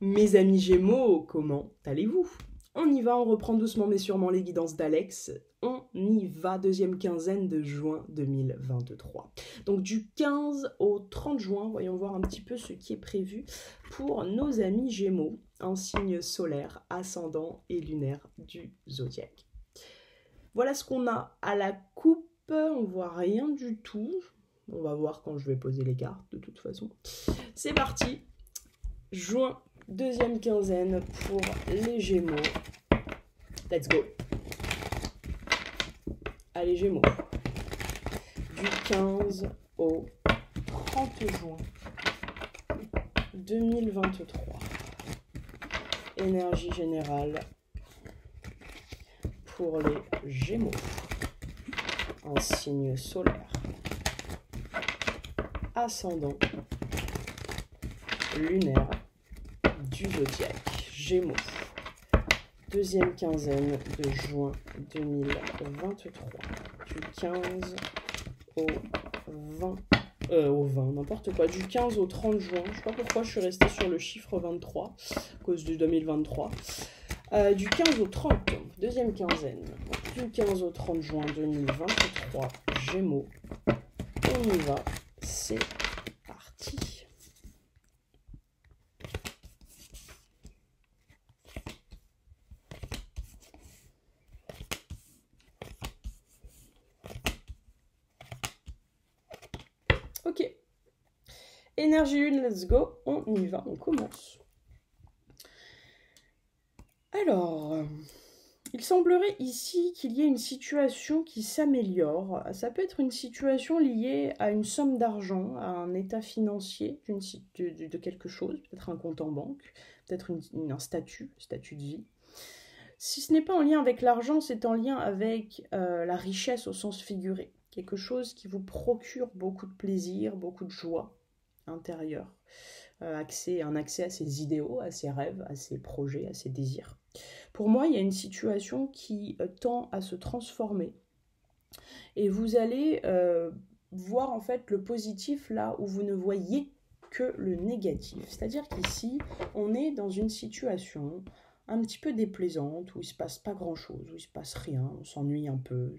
Mes amis Gémeaux, comment allez-vous? On y va, on reprend doucement mais sûrement les guidances d'Alex. On y va, deuxième quinzaine de juin 2023. Donc du 15 au 30 juin, voyons voir un petit peu ce qui est prévu pour nos amis Gémeaux, en signe solaire, ascendant et lunaire du zodiaque. Voilà ce qu'on a à la coupe, on voit rien du tout. On va voir quand je vais poser les cartes de toute façon. C'est parti, juin, deuxième quinzaine pour les Gémeaux. Let's go. Allez Gémeaux. Du 15 au 30 juin 2023. Énergie générale pour les Gémeaux. En signe solaire. Ascendant. Lunaire. Du zodiaque. Gémeaux. Deuxième quinzaine de juin 2023. Du 15 au 20. Au 20, n'importe quoi. Du 15 au 30 juin. Je sais pas pourquoi je suis restée sur le chiffre 23 à cause du 2023. Du 15 au 30, deuxième quinzaine. Du 15 au 30 juin 2023. Gémeaux. On y va. C'est parti. Ok. Énergie lune, let's go. On y va, on commence. Alors, il semblerait ici qu'il y ait une situation qui s'améliore. Ça peut être une situation liée à une somme d'argent, à un état financier de quelque chose, peut-être un compte en banque, peut-être un statut de vie. Si ce n'est pas en lien avec l'argent, c'est en lien avec la richesse au sens figuré. Quelque chose qui vous procure beaucoup de plaisir, beaucoup de joie intérieure. Un accès à ses idéaux, à ses rêves, à ses projets, à ses désirs. Pour moi, il y a une situation qui tend à se transformer. Et vous allez voir en fait le positif là où vous ne voyez que le négatif. C'est-à-dire qu'ici, on est dans une situation un petit peu déplaisante, où il ne se passe pas grand-chose, où il ne se passe rien, on s'ennuie un peu,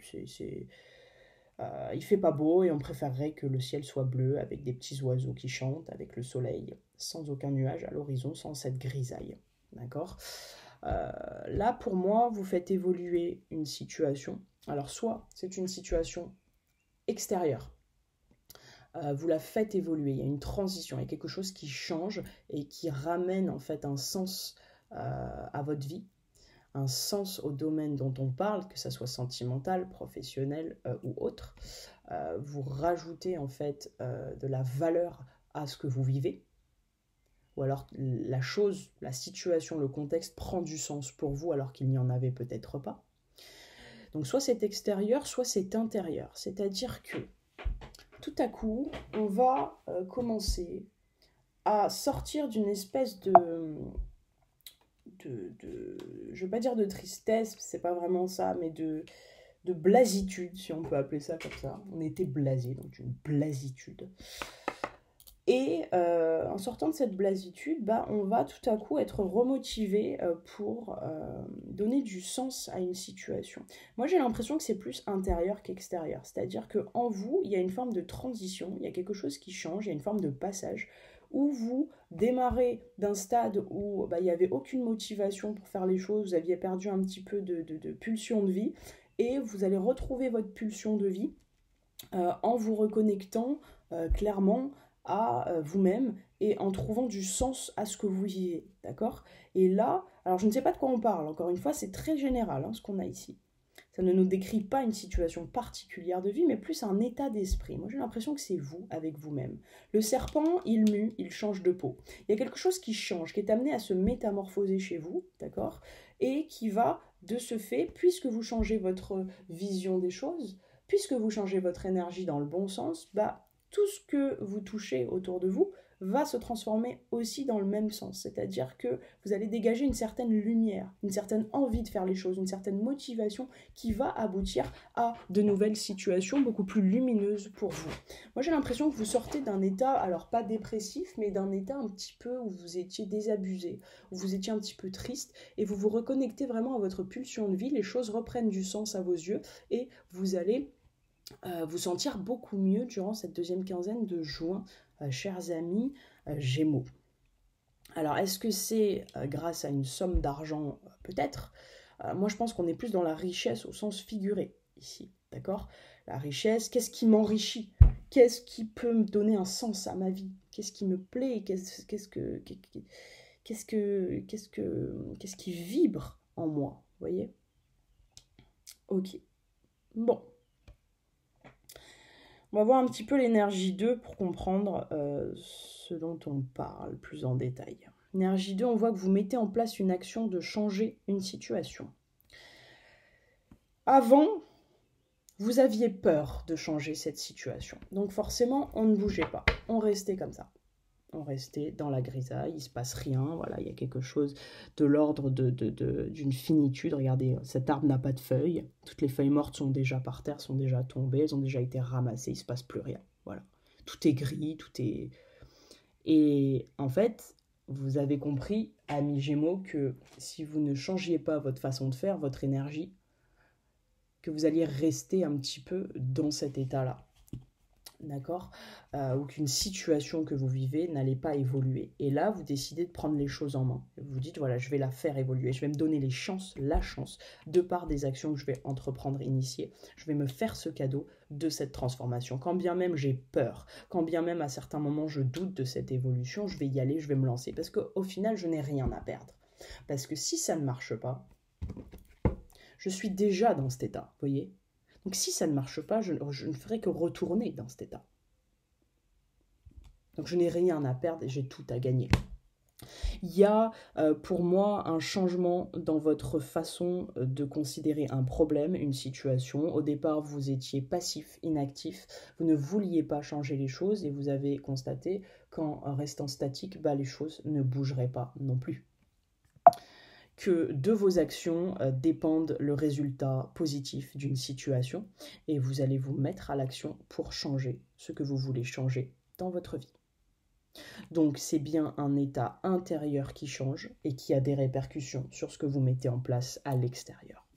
il fait pas beau et on préférerait que le ciel soit bleu avec des petits oiseaux qui chantent, avec le soleil, sans aucun nuage à l'horizon, sans cette grisaille. D'accord ? Là, pour moi, vous faites évoluer une situation. Alors, soit c'est une situation extérieure. Vous la faites évoluer, il y a une transition, il y a quelque chose qui change et qui ramène en fait un sens à votre vie, un sens au domaine dont on parle, que ça soit sentimental, professionnel ou autre. Vous rajoutez en fait de la valeur à ce que vous vivez, ou alors la chose, la situation, le contexte prend du sens pour vous alors qu'il n'y en avait peut-être pas. Donc soit c'est extérieur, soit c'est intérieur. C'est-à-dire que tout à coup, on va commencer à sortir d'une espèce de je ne veux pas dire de tristesse, c'est pas vraiment ça, mais de blasitude, si on peut appeler ça comme ça. On était blasé, donc une blasitude. Et en sortant de cette blasitude, on va tout à coup être remotivé pour donner du sens à une situation. Moi, j'ai l'impression que c'est plus intérieur qu'extérieur. C'est-à-dire qu'en vous, il y a une forme de transition, il y a quelque chose qui change, il y a une forme de passage où vous démarrez d'un stade où il n'y avait aucune motivation pour faire les choses, vous aviez perdu un petit peu de pulsion de vie, et vous allez retrouver votre pulsion de vie en vous reconnectant clairement à vous-même et en trouvant du sens à ce que vous vivez, d'accord ? Et là, alors je ne sais pas de quoi on parle, encore une fois, c'est très général ce qu'on a ici. Ça ne nous décrit pas une situation particulière de vie, mais plus un état d'esprit. Moi, j'ai l'impression que c'est vous, avec vous-même. Le serpent, il mue, il change de peau. Il y a quelque chose qui change, qui est amené à se métamorphoser chez vous, d'accord ? Et qui va, de ce fait, puisque vous changez votre vision des choses, puisque vous changez votre énergie dans le bon sens, tout ce que vous touchez autour de vous va se transformer aussi dans le même sens. C'est-à-dire que vous allez dégager une certaine lumière, une certaine envie de faire les choses, une certaine motivation qui va aboutir à de nouvelles situations beaucoup plus lumineuses pour vous. Moi, j'ai l'impression que vous sortez d'un état, alors pas dépressif, mais d'un état un petit peu où vous étiez désabusé, où vous étiez un petit peu triste, et vous vous reconnectez vraiment à votre pulsion de vie, les choses reprennent du sens à vos yeux, et vous allez vous sentir beaucoup mieux durant cette deuxième quinzaine de juin, chers amis Gémeaux. Alors, est-ce que c'est grâce à une somme d'argent? Peut-être. Moi, je pense qu'on est plus dans la richesse au sens figuré ici, d'accord? La richesse, qu'est-ce qui m'enrichit? Qu'est-ce qui peut me donner un sens à ma vie? Qu'est-ce qui me plaît? Qu'est-ce qui vibre en moi? Vous voyez? Ok. Bon. On va voir un petit peu l'énergie 2 pour comprendre ce dont on parle plus en détail. Énergie 2, on voit que vous mettez en place une action de changer une situation. Avant, vous aviez peur de changer cette situation. Donc forcément, on ne bougeait pas. On restait comme ça. On restait dans la grisaille, il ne se passe rien. Voilà, il y a quelque chose de l'ordre d'une finitude. Regardez, cet arbre n'a pas de feuilles. Toutes les feuilles mortes sont déjà par terre, sont déjà tombées, elles ont déjà été ramassées, il ne se passe plus rien. Voilà. Tout est gris, tout est... Et en fait, vous avez compris, amis Gémeaux, que si vous ne changiez pas votre façon de faire, votre énergie, que vous alliez rester un petit peu dans cet état-là. D'accord, ou qu'une situation que vous vivez n'allait pas évoluer. Et là, vous décidez de prendre les choses en main. Vous vous dites, voilà, je vais la faire évoluer. Je vais me donner la chance, de par des actions que je vais entreprendre, initier. Je vais me faire ce cadeau de cette transformation. Quand bien même j'ai peur, quand bien même à certains moments je doute de cette évolution, je vais y aller, je vais me lancer. Parce qu'au final, je n'ai rien à perdre. Parce que si ça ne marche pas, je suis déjà dans cet état, vous voyez ? Donc si ça ne marche pas, je ne ferai que retourner dans cet état. Donc je n'ai rien à perdre et j'ai tout à gagner. Il y a pour moi un changement dans votre façon de considérer un problème, une situation. Au départ, vous étiez passif, inactif, vous ne vouliez pas changer les choses et vous avez constaté qu'en restant statique, les choses ne bougeraient pas non plus. Que de vos actions dépendent le résultat positif d'une situation et vous allez vous mettre à l'action pour changer ce que vous voulez changer dans votre vie. Donc c'est bien un état intérieur qui change et qui a des répercussions sur ce que vous mettez en place à l'extérieur.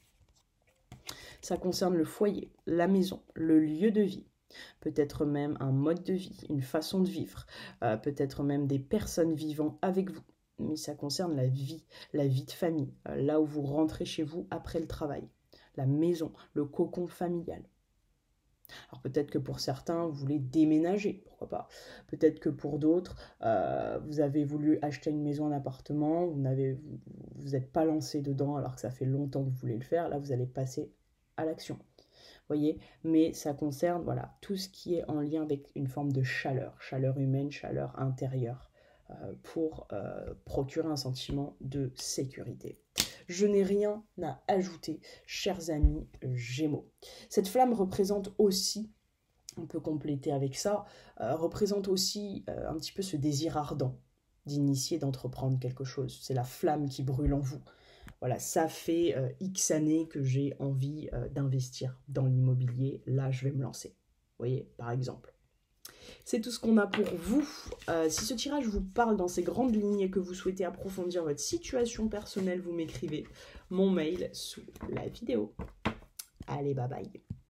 Ça concerne le foyer, la maison, le lieu de vie, peut-être même un mode de vie, une façon de vivre, peut-être même des personnes vivant avec vous. Mais ça concerne la vie de famille, là où vous rentrez chez vous après le travail, la maison, le cocon familial. Alors peut-être que pour certains, vous voulez déménager, pourquoi pas. Peut-être que pour d'autres, vous avez voulu acheter une maison, un appartement, vous n'êtes pas lancé dedans alors que ça fait longtemps que vous voulez le faire. Là, vous allez passer à l'action. Voyez, mais ça concerne tout ce qui est en lien avec une forme de chaleur humaine, chaleur intérieure. Pour procurer un sentiment de sécurité. Je n'ai rien à ajouter, chers amis Gémeaux. Cette flamme représente aussi, on peut compléter avec ça, représente aussi un petit peu ce désir ardent d'initier, d'entreprendre quelque chose. C'est la flamme qui brûle en vous. Voilà, ça fait X années que j'ai envie d'investir dans l'immobilier. Là, je vais me lancer. Vous voyez, par exemple. C'est tout ce qu'on a pour vous. Si ce tirage vous parle dans ces grandes lignes et que vous souhaitez approfondir votre situation personnelle, vous m'écrivez mon mail sous la vidéo. Allez, bye bye.